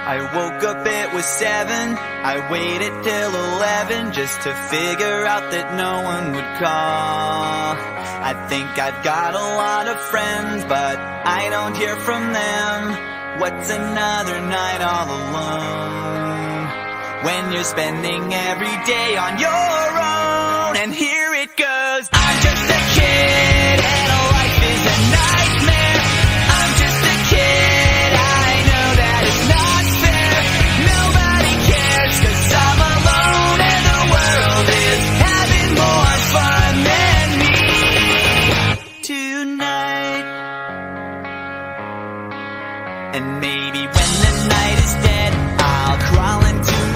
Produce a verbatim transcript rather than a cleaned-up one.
I woke up, it was seven. I waited till eleven just to figure out that no one would call. I think I've got a lot of friends, but I don't hear from them. What's another night all alone when you're spending every day on your own? And here it goes. I'm just a kid and life is a nightmare. I'm just a kid, I know that it's not fair. Nobody cares 'cause I'm alone and the world is having more fun than me tonight. And maybe when the night is dead, I'll crawl into